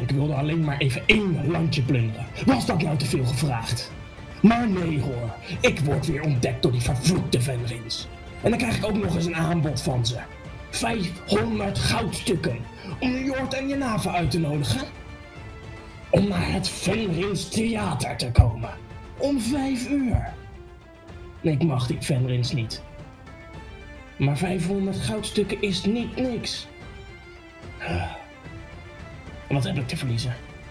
Ik wilde alleen maar even 1 landje plunderen. Was dat nou te veel gevraagd? Maar nee hoor, ik word weer ontdekt door die vervloekte Fenris. En dan krijg ik ook nog eens een aanbod van ze. 500 goudstukken om Jort en Jenava uit te nodigen. Om naar het Fenris Theater te komen. Om 5 uur. Nee, ik mag die Fenris niet. Maar 500 goudstukken is niet niks. Wat heb ik te verliezen?